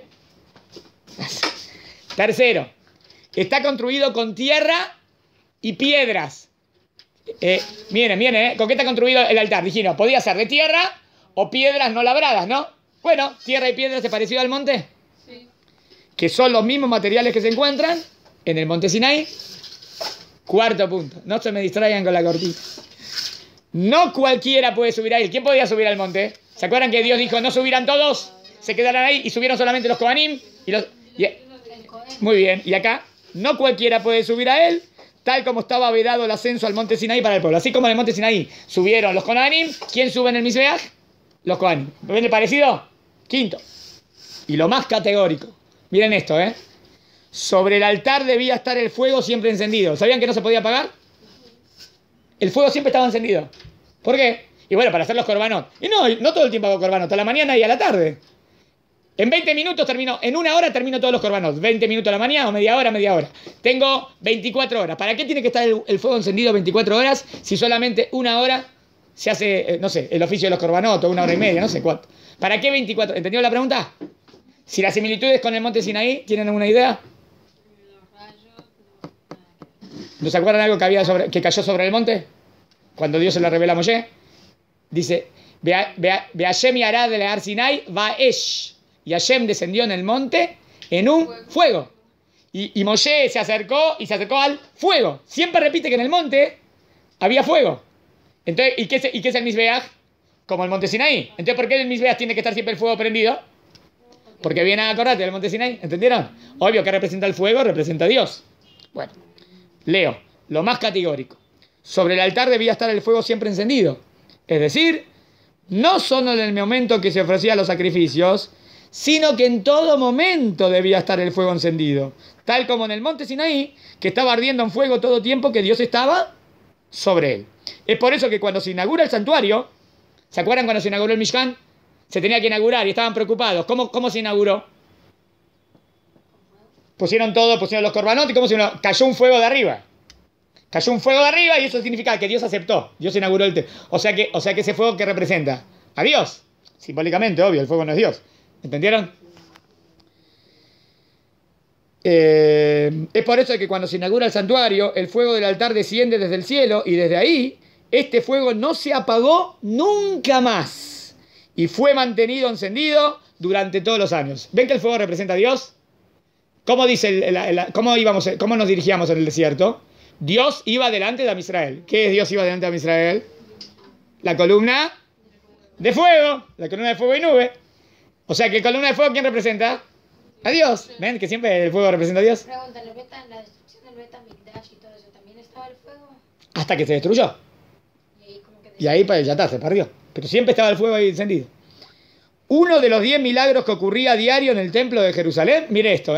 Tercero. Está construido con tierra y piedras. Miren, ¿con qué está construido el altar? Dijimos, podía ser de tierra o piedras no labradas, ¿no? Bueno, tierra y piedras es parecido al monte. Sí. Que son los mismos materiales que se encuentran en el monte Sinaí. Cuarto punto. No se me distraigan con la cortita. No cualquiera puede subir a él. ¿Quién podía subir al monte? ¿Se acuerdan que Dios dijo no subirán todos? Se quedarán ahí y subieron solamente los Kohanim. Muy bien. Y acá, no cualquiera puede subir a él, tal como estaba vedado el ascenso al monte Sinaí para el pueblo. Así como en el monte Sinaí subieron los Kohanim, ¿quién sube en el misbeach? Los Kohanim. ¿Ven el parecido? Quinto. Y lo más categórico. Miren esto, ¿eh? Sobre el altar debía estar el fuego siempre encendido. ¿Sabían que no se podía apagar? El fuego siempre estaba encendido. ¿Por qué? Y bueno, para hacer los korbanot. Y no todo el tiempo hago korbanot, a la mañana y a la tarde. En 20 minutos termino, en una hora termino todos los korbanot. 20 minutos a la mañana o media hora. Tengo 24 horas. ¿Para qué tiene que estar el fuego encendido 24 horas si solamente una hora se hace, no sé, el oficio de los korbanot o 1 hora y media, no sé cuánto? ¿Para qué 24? ¿Entendió la pregunta? Si las similitudes con el monte Sinaí, ¿tienen alguna idea? ¿No se acuerdan algo que cayó sobre el monte? Cuando Dios se lo revela a Moshe. Dice, Ve Hashem y Arad de Ar Sinai va Esh. Y Hashem descendió en el monte en un fuego. Y Moshe se acercó al fuego. Siempre repite que en el monte había fuego. Entonces, ¿y qué es el Mizbeach? Como el monte Sinaí. Entonces, ¿por qué el Mizbeach tiene que estar siempre el fuego prendido? Porque viene a acordarte del monte Sinaí. ¿Entendieron? Obvio que representa el fuego, representa a Dios. Bueno, leo. Lo más categórico. Sobre el altar debía estar el fuego siempre encendido. Es decir, no solo en el momento que se ofrecían los sacrificios, sino que en todo momento debía estar el fuego encendido. Tal como en el monte Sinaí, que estaba ardiendo en fuego todo tiempo que Dios estaba sobre él. Es por eso que cuando se inaugura el santuario, ¿se acuerdan cuando se inauguró el Mishkan? Se tenía que inaugurar y estaban preocupados. ¿Cómo se inauguró? Pusieron los korbanot y cayó un fuego de arriba. Cayó un fuego de arriba y eso significa que Dios aceptó. Dios inauguró el templo. O sea que ese fuego que representa a Dios. Simbólicamente, obvio, el fuego no es Dios. ¿Entendieron? Es por eso que cuando se inaugura el santuario, el fuego del altar desciende desde el cielo y desde ahí, este fuego no se apagó nunca más y fue mantenido encendido durante todos los años. ¿Ven que el fuego representa a Dios? ¿Cómo cómo nos dirigíamos en el desierto? Dios iba delante de Amisrael. ¿Qué es Dios iba delante de Amisrael? La columna de fuego. La columna de fuego y nube. O sea que columna de fuego, ¿quién representa? A Dios. ¿Ven que siempre el fuego representa a Dios? Pregunta, en la destrucción del Beta Mikdash y todo eso, ¿también estaba el fuego? Hasta que se destruyó. Y ahí pues, ya está, se perdió. Pero siempre estaba el fuego ahí encendido. Uno de los 10 milagros que ocurría a diario en el templo de Jerusalén, mire esto,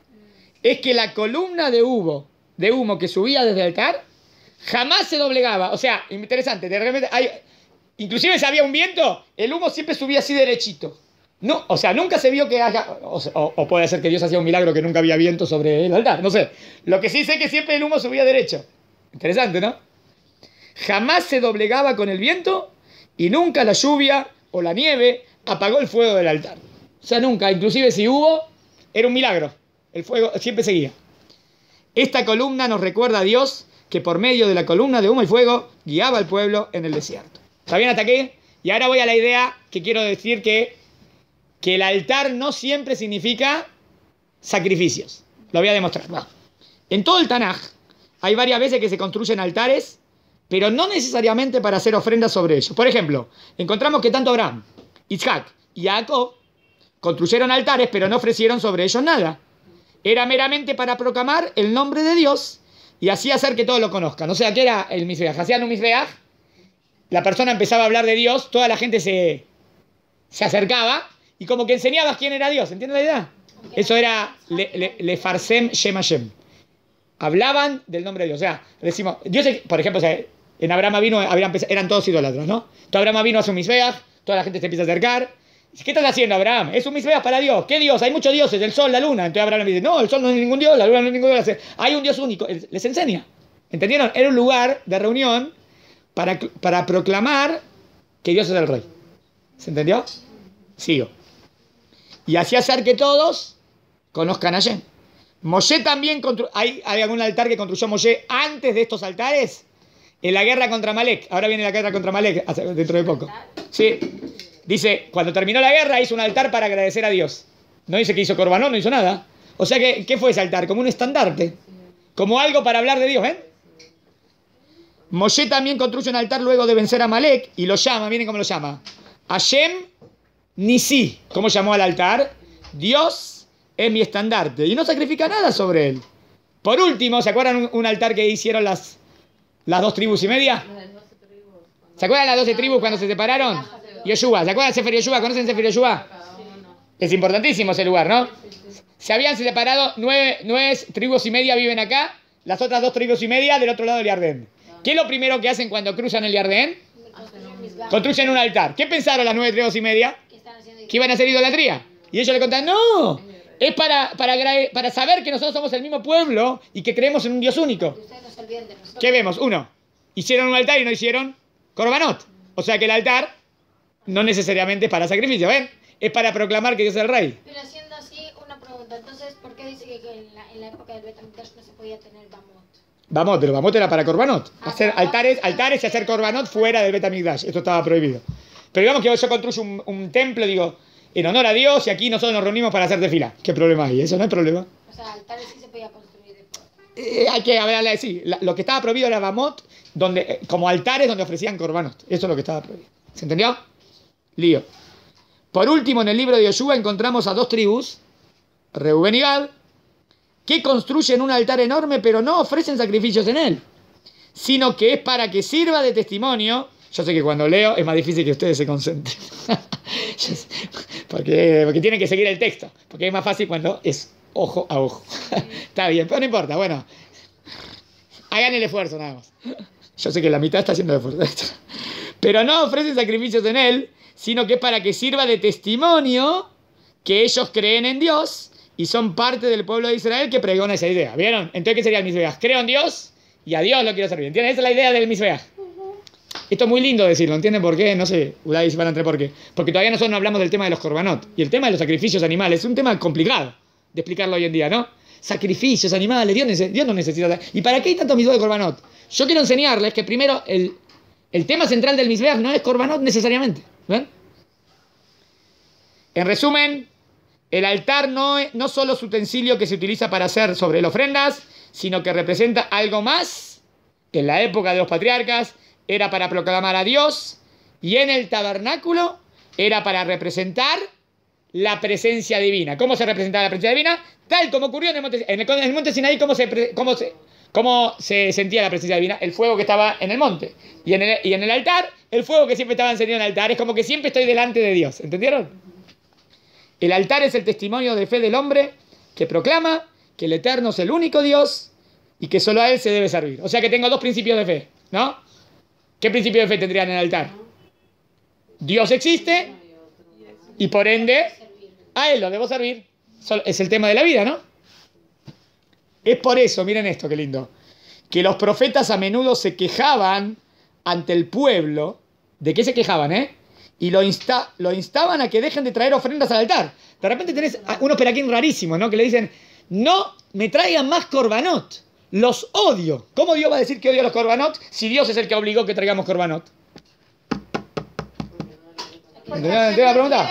es que la columna de humo que subía desde el altar jamás se doblegaba. O sea, interesante, de repente inclusive si había un viento, el humo siempre subía así derechito. No, o sea, nunca se vio que haya... O puede ser que Dios hacía un milagro que nunca había viento sobre el altar, no sé. Lo que sí sé es que siempre el humo subía derecho. Interesante, ¿no? Jamás se doblegaba con el viento y nunca la lluvia o la nieve apagó el fuego del altar. O sea, nunca, inclusive si hubo, era un milagro. El fuego siempre seguía. Esta columna nos recuerda a Dios que por medio de la columna de humo y fuego guiaba al pueblo en el desierto. ¿Está bien hasta aquí? Y ahora voy a la idea que quiero decir que el altar no siempre significa sacrificios. Lo voy a demostrar. Bueno, en todo el Tanaj hay varias veces que se construyen altares, pero no necesariamente para hacer ofrendas sobre ellos. Por ejemplo, encontramos que tanto Abraham, Isaac y Jacob construyeron altares, pero no ofrecieron sobre ellos nada. Era meramente para proclamar el nombre de Dios y así hacer que todos lo conozcan. O sea, ¿qué era el Mizbeach? Hacían un Mizbeach, la persona empezaba a hablar de Dios, toda la gente se acercaba y como que enseñabas quién era Dios. ¿Entiendes la idea? Eso era le farsem Shem Hashem. Hablaban del nombre de Dios. O sea, decimos, Dios, por ejemplo, o sea, en Abraham vino, eran todos idólatras, ¿no? Entonces Abraham vino a su Mizbeach, toda la gente se empieza a acercar. ¿Qué estás haciendo, Abraham? Es un Mizbeach para Dios. ¿Qué Dios? Hay muchos dioses, el sol, la luna. Entonces Abraham le dice, no, el sol no es ningún dios, la luna no es ningún dios. Hay un Dios único. Les enseña. ¿Entendieron? Era un lugar de reunión para proclamar que Dios es el rey. ¿Se entendió? Sigo. Y así hacer que todos conozcan a Hashem. Moshe también ¿hay algún altar que construyó Moshe antes de estos altares? En la guerra contra Amalek. Ahora viene la guerra contra Amalek dentro de poco. Sí. Dice, cuando terminó la guerra hizo un altar para agradecer a Dios. No dice que hizo corbanón, no hizo nada. O sea, ¿qué fue ese altar? Como un estandarte. Como algo para hablar de Dios, ¿eh? Moshe también construye un altar luego de vencer a Amalek y lo llama, miren cómo lo llama. Hashem Nisi. ¿Cómo llamó al altar? Dios es mi estandarte. Y no sacrifica nada sobre él. Por último, ¿se acuerdan un altar que hicieron las 2 tribus y media? ¿Se acuerdan las 12 tribus cuando se separaron? Yoshua, ¿se acuerdan de Sefer Yoshua? ¿Conocen Sefer Yoshua? Es importantísimo ese lugar, ¿no? Se habían separado 9 tribus y media viven acá, las otras 2 tribus y media del otro lado del Yardén. ¿Qué es lo primero que hacen cuando cruzan el Yardén? Construyen un altar. ¿Qué pensaron las 9 tribus y media? Que iban a hacer idolatría. Y ellos le contan, no, es para saber que nosotros somos el mismo pueblo y que creemos en un Dios único. ¿Qué vemos? 1. Hicieron un altar y no hicieron korbanot. O sea que el altar no necesariamente es para sacrificio, ¿ven? Es para proclamar que Dios es el rey. Pero haciendo así, una pregunta. Entonces, ¿por qué dice que en la época del Beta Mikdash no se podía tener Bamot? Bamot, pero Bamot era para Korbanot. Hacer altares y hacer Korbanot fuera del Bet HaMikdash. Esto estaba prohibido. Pero digamos que yo construyo un templo, digo, en honor a Dios, y aquí nosotros nos reunimos para hacer tefilá. ¿Qué problema hay? Eso no hay problema. O sea, altares sí se podía construir después. Hay que hablarle así. Lo que estaba prohibido era Bamot, donde, como altares donde ofrecían Korbanot. Eso es lo que estaba prohibido. ¿Se entendió? Lío. Por último, en el libro de Yoshua encontramos a dos tribus, Reubén y Gad, que construyen un altar enorme, pero no ofrecen sacrificios en él, sino que es para que sirva de testimonio. Yo sé que cuando leo es más difícil que ustedes se concentren, porque tienen que seguir el texto, porque es más fácil cuando es ojo a ojo. Está bien, pero no importa, bueno, hagan el esfuerzo nada más. Yo sé que la mitad está haciendo el esfuerzo. Pero no ofrecen sacrificios en él, sino que es para que sirva de testimonio que ellos creen en Dios y son parte del pueblo de Israel que pregona esa idea. ¿Vieron? Entonces, ¿qué sería el Mizbeach? Creo en Dios y a Dios lo quiero servir. ¿Entienden? Esa es la idea del Mizbeach. Esto es muy lindo decirlo, ¿entienden por qué? No sé, Udai se van a entrar por qué. Porque todavía nosotros no hablamos del tema de los korbanot. Y el tema de los sacrificios animales es un tema complicado de explicarlo hoy en día, ¿no? Sacrificios animales, Dios no necesita. ¿Y para qué hay tanto Mizbeach de korbanot? Yo quiero enseñarles que primero el tema central del Mizbeach no es korbanot necesariamente. ¿Ven? En resumen, el altar no solo es utensilio que se utiliza para hacer sobre las ofrendas, sino que representa algo más. En la época de los patriarcas era para proclamar a Dios, y en el tabernáculo era para representar la presencia divina. ¿Cómo se representaba la presencia divina? Tal como ocurrió en el monte Sinaí, ¿cómo se sentía la presencia divina? El fuego que estaba en el monte. Y en el altar, el fuego que siempre estaba encendido en el altar. Es como que siempre estoy delante de Dios. ¿Entendieron? El altar es el testimonio de fe del hombre que proclama que el Eterno es el único Dios y que solo a Él se debe servir. O sea que tengo dos principios de fe, ¿no? ¿Qué principio de fe tendrían en el altar? Dios existe y por ende a Él lo debo servir. Es el tema de la vida, ¿no? Es por eso, miren esto, qué lindo, que los profetas a menudo se quejaban ante el pueblo. ¿De qué se quejaban, Y lo instaban a que dejen de traer ofrendas al altar. De repente tenés unos peraquín rarísimos, ¿no? Que le dicen, no me traigan más korbanot, los odio. ¿Cómo Dios va a decir que odia los korbanot si Dios es el que obligó que traigamos korbanot? ¿Entiendes la pregunta?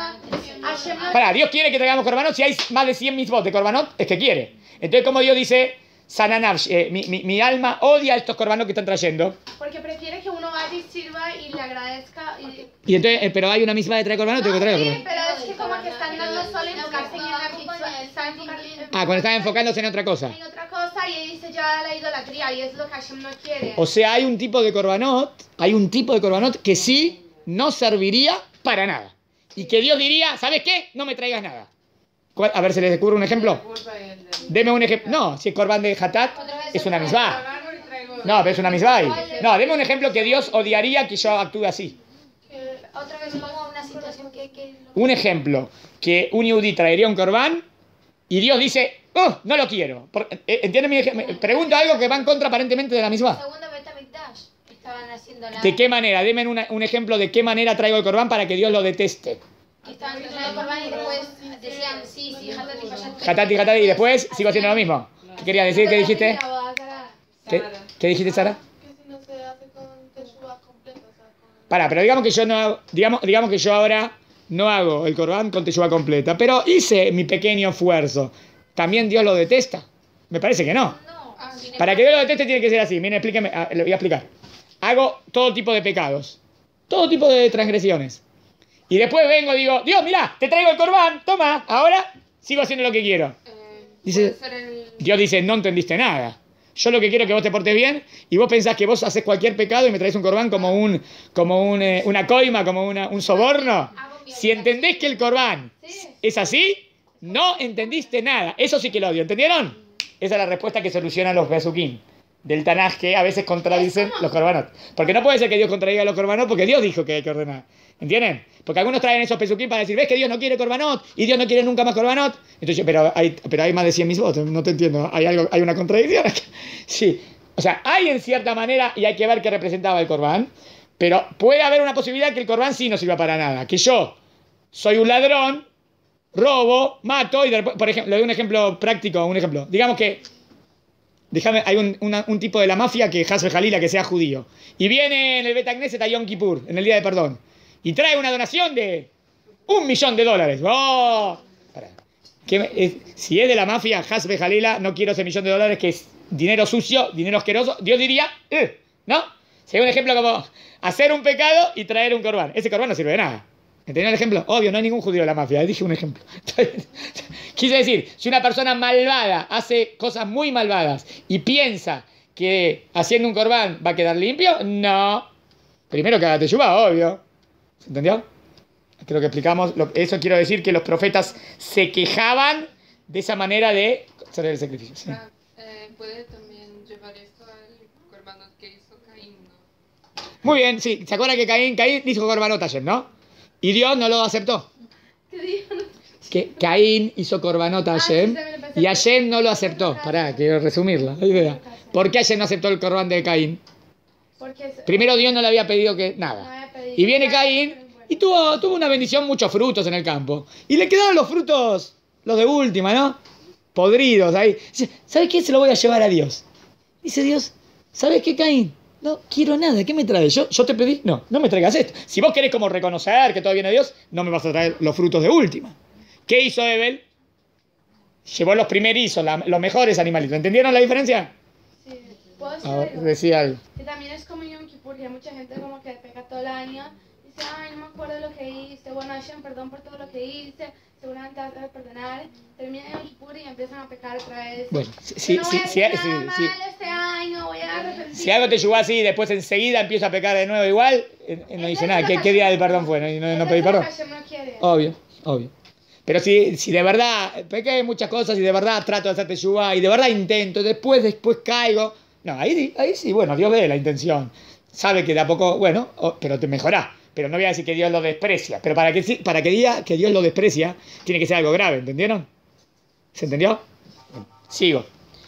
Pará, Dios quiere que traigamos korbanot. Si hay más de 100 mitzvot de korbanot, es que quiere. Entonces, como Dios dice, Sananav, mi alma odia a estos korbanot que están trayendo. Porque prefiere que uno vaya y sirva y le agradezca. Y entonces, pero hay una misma de traer korbanot, tengo que traer korbanot. Sí, pero es que como que están dando solo enfocarse en la mitzvah, están cuando están enfocándose en otra cosa. En otra cosa y él dice ya la idolatría y es lo que Hashem no quiere. O sea, hay un tipo de korbanot que sí no serviría para nada. Y que Dios diría, ¿sabes qué? No me traigas nada. A ver, ¿se les ocurre un ejemplo? Deme un ejemplo. No, si es korban de Hatat, es una misbah. No, pero es una misbah. No, deme un ejemplo que Dios odiaría que yo actúe así. Otra vez pongo una situación que... Un ejemplo, que un yudí traería un korban y Dios dice, oh, no lo quiero. ¿Entienden mi ejemplo? Pregunto algo que va en contra aparentemente de la misbah. Segundo Bet HaMikdash estaban haciendo la... ¿De qué manera? Deme un ejemplo de qué manera traigo el korban para que Dios lo deteste. Que estaban trayendo el Corban y después decían, sí, Hatati, y después sigo haciendo lo mismo. ¿Qué querías decir? ¿Qué dijiste? ¿Qué dijiste, Sara? Que si no se hace con teshuva completa, o sea, con... Pará, pero digamos que yo no hago, digamos que yo ahora no hago el Corban con teshuva completa, pero hice mi pequeño esfuerzo. ¿También Dios lo detesta? Me parece que no. Para que Dios lo deteste tiene que ser así. Miren, explíqueme, le voy a explicar. Hago todo tipo de pecados, todo tipo de transgresiones. Y después vengo y digo, Dios, mirá, te traigo el Corban, toma, ahora sigo haciendo lo que quiero. Dios dice, no entendiste nada. Yo lo que quiero es que vos te portes bien y vos pensás que vos haces cualquier pecado y me traes un Corban como una coima, como un soborno. Si entendés que el Corban es así, no entendiste nada. Eso sí que lo odio, ¿entendieron? Esa es la respuesta que solucionan los Besukim del Tanaj, que a veces contradicen los Corbanot. Porque no puede ser que Dios contradiga los Corbanot porque Dios dijo que hay que ordenar. ¿Entienden? Porque algunos traen esos pesuquín para decir, ¿ves que Dios no quiere Corbanot? Y Dios no quiere nunca más Corbanot. Entonces, pero hay más de 100 mismos, no te entiendo. ¿Hay una contradicción? Sí. O sea, hay en cierta manera, y hay que ver qué representaba el Corban, pero puede haber una posibilidad que el Corban sí no sirva para nada. Que yo soy un ladrón, robo, mato, y por ejemplo, le doy un ejemplo práctico, un ejemplo. Digamos que Déjame, hay un tipo de la mafia que es Hasbe Jalila, que sea judío. Y viene en el Bet Knesset a Yom Kippur, en el día de perdón. Y trae una donación de $1.000.000. ¡Oh! Si es de la mafia, Hasbe Jalila, no quiero ese $1.000.000 que es dinero sucio, dinero asqueroso. Dios diría, ¿no? Sería un ejemplo como hacer un pecado y traer un corbán. Ese corbán no sirve de nada. ¿Entendió el ejemplo? Obvio, no hay ningún judío de la mafia. Dije un ejemplo. Quise decir, si una persona malvada hace cosas muy malvadas y piensa que haciendo un corbán va a quedar limpio, no. Primero que haga teshuvá, obvio. ¿Se entendió? Creo que explicamos. Eso quiero decir que los profetas se quejaban de esa manera de hacer el sacrificio. ¿Sí? Puede también llevar esto al corbán que hizo Caín, ¿no? Muy bien, sí. ¿Se acuerdan que Caín dijo corbanot ayer, no? Y Dios no lo aceptó. ¿Qué dijo? Que Caín hizo corbanot a Hashem y Hashem no lo aceptó. Pará, quiero resumirla. La idea. ¿Por qué Hashem no aceptó el corbán de Caín? Primero Dios no le había pedido que nada. Y viene Caín y tuvo una bendición, muchos frutos en el campo. Y le quedaron los frutos, los de última, ¿no? Podridos ahí. ¿Sabes qué? Se lo voy a llevar a Dios. Dice Dios, ¿sabes qué, Caín? No quiero nada, ¿qué me traes? ¿Yo te pedí? No me traigas esto. Si vos querés como reconocer que todo viene de Dios, no me vas a traer los frutos de última. ¿Qué hizo Ebel? Llevó los primerizos, los mejores animalitos. ¿Entendieron la diferencia? Sí. ¿Puedo decir Ahora, algo? decía algo. Que también es como Yom Kippur, que hay mucha gente como que peca todo el año. Dice, ay, no me acuerdo de lo que hice. Bueno, Hashem, perdón por todo lo que hice. Seguramente vas a perdonar. Termina Yom Kippur y empiezan a pecar otra vez. Bueno, no voy a hacer nada mal este año, voy a arrepentir. Si algo te llevó así y después enseguida empieza a pecar de nuevo igual, no dice nada. ¿Qué día del perdón fue? No pedí perdón. Hashem no quiere. Obvio. Pero si de verdad pequé muchas cosas y de verdad trato de hacer teshuvá y de verdad intento, después caigo. No, ahí sí, bueno, Dios ve la intención. Sabe que de a poco, bueno, pero te mejorá. Pero no voy a decir que Dios lo desprecia. Pero para que diga que Dios lo desprecia, tiene que ser algo grave, ¿entendieron? ¿Se entendió? Sigo.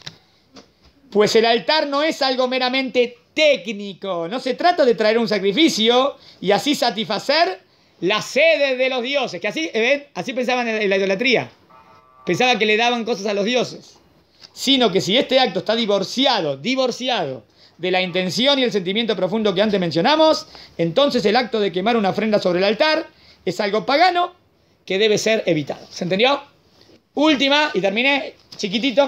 Pues el altar no es algo meramente técnico. No se trata de traer un sacrificio y así satisfacer la sede de los dioses. Que así, ¿ven? Así pensaban en la idolatría. Pensaban que le daban cosas a los dioses. Sino que si este acto está divorciado de la intención y el sentimiento profundo que antes mencionamos, entonces el acto de quemar una ofrenda sobre el altar es algo pagano que debe ser evitado. ¿Se entendió? Última, y terminé, chiquitito.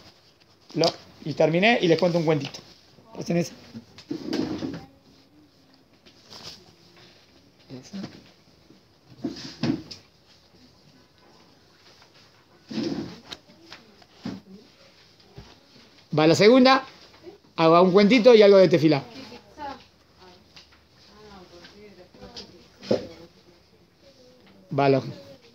Y terminé y les cuento un cuentito. ¿Hacen eso? Va la segunda, hago un cuentito y algo de tefilá. Vale.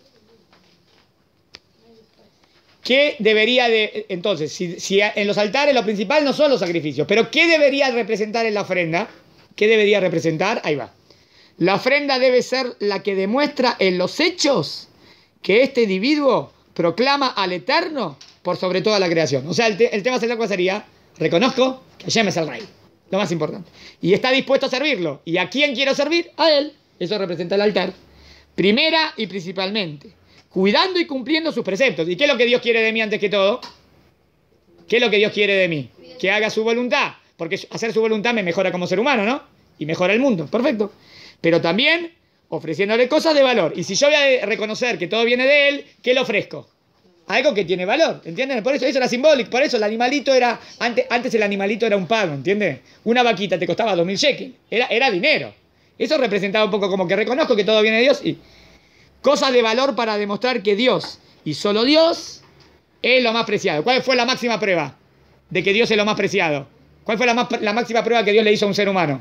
¿Qué debería de...? Entonces, si en los altares lo principal no son los sacrificios, pero ¿qué debería representar en la ofrenda? ¿Qué debería representar? Ahí va. La ofrenda debe ser la que demuestra en los hechos que este individuo proclama al Eterno por sobre toda la creación. O sea, el tema central sería, reconozco que Hashem es el Rey, lo más importante. Y está dispuesto a servirlo. ¿Y a quién quiero servir? A Él. Eso representa el altar. Primera y principalmente, cuidando y cumpliendo sus preceptos. ¿Y qué es lo que Dios quiere de mí antes que todo? ¿Qué es lo que Dios quiere de mí? Que haga su voluntad. Porque hacer su voluntad me mejora como ser humano, ¿no? Y mejora el mundo. Perfecto. Pero también ofreciéndole cosas de valor. Y si yo voy a reconocer que todo viene de Él, ¿qué le ofrezco? Algo que tiene valor, ¿entienden? Por eso era simbólico, por eso el animalito era, antes el animalito era un pago, ¿entiendes? Una vaquita te costaba 2.000 shekels, era dinero. Eso representaba un poco como que reconozco que todo viene de Dios y cosas de valor para demostrar que Dios y solo Dios es lo más preciado. ¿Cuál fue la máxima prueba de que Dios es lo más preciado? ¿Cuál fue la máxima prueba que Dios le hizo a un ser humano?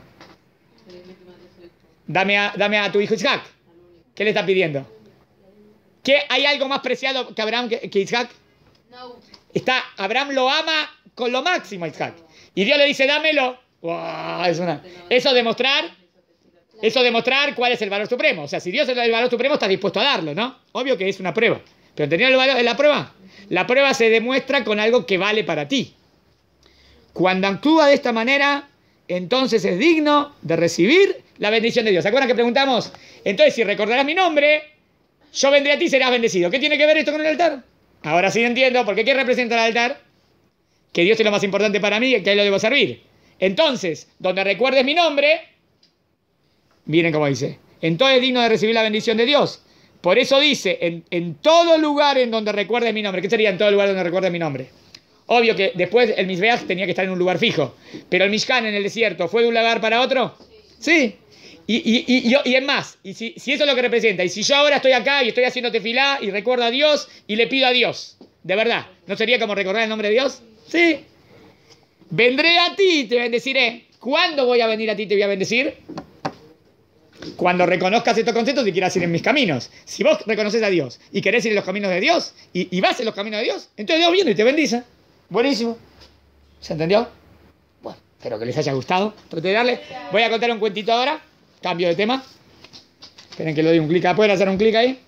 Dame a tu hijo Isaac. ¿Qué le está pidiendo? ¿Qué, ¿Hay algo más preciado que Abraham que Isaac? No. Abraham lo ama con lo máximo a Isaac. Y Dios le dice, dámelo. Wow, eso demostrar cuál es el valor supremo. O sea, si Dios es el valor supremo, estás dispuesto a darlo, ¿no? Obvio que es una prueba. Pero ¿entendieron el valor de la prueba? La prueba se demuestra con algo que vale para ti. Cuando actúa de esta manera, entonces es digno de recibir la bendición de Dios. ¿Se acuerdan que preguntamos? Entonces, si recordarás mi nombre, yo vendré a ti y serás bendecido. ¿Qué tiene que ver esto con el altar? Ahora sí entiendo, porque ¿qué representa el altar? que Dios es lo más importante para mí y que a Él lo debo servir. Entonces, donde recuerdes mi nombre, miren cómo dice, entonces es digno de recibir la bendición de Dios. Por eso dice, en todo lugar en donde recuerdes mi nombre. ¿Qué sería en todo lugar donde recuerdes mi nombre? Obvio que después el Mizbeach tenía que estar en un lugar fijo. Pero el Mishkan en el desierto, ¿fue de un lugar para otro? Sí. Y es más, y si eso es lo que representa, y si yo ahora estoy acá y estoy haciendo tefilá y recuerdo a Dios y le pido a Dios, de verdad, ¿no sería como recordar el nombre de Dios? Sí. Vendré a ti y te bendeciré. ¿Cuándo voy a venir a ti y te voy a bendecir? Cuando reconozcas estos conceptos y quieras ir en mis caminos. Si vos reconoces a Dios y querés ir en los caminos de Dios y vas en los caminos de Dios, entonces Dios viene y te bendice. Buenísimo. ¿Se entendió? Bueno, espero que les haya gustado. Traté de darle. Voy a contar un cuentito ahora. Cambio de tema. Esperen que le doy un clic. ¿Pueden hacer un clic ahí?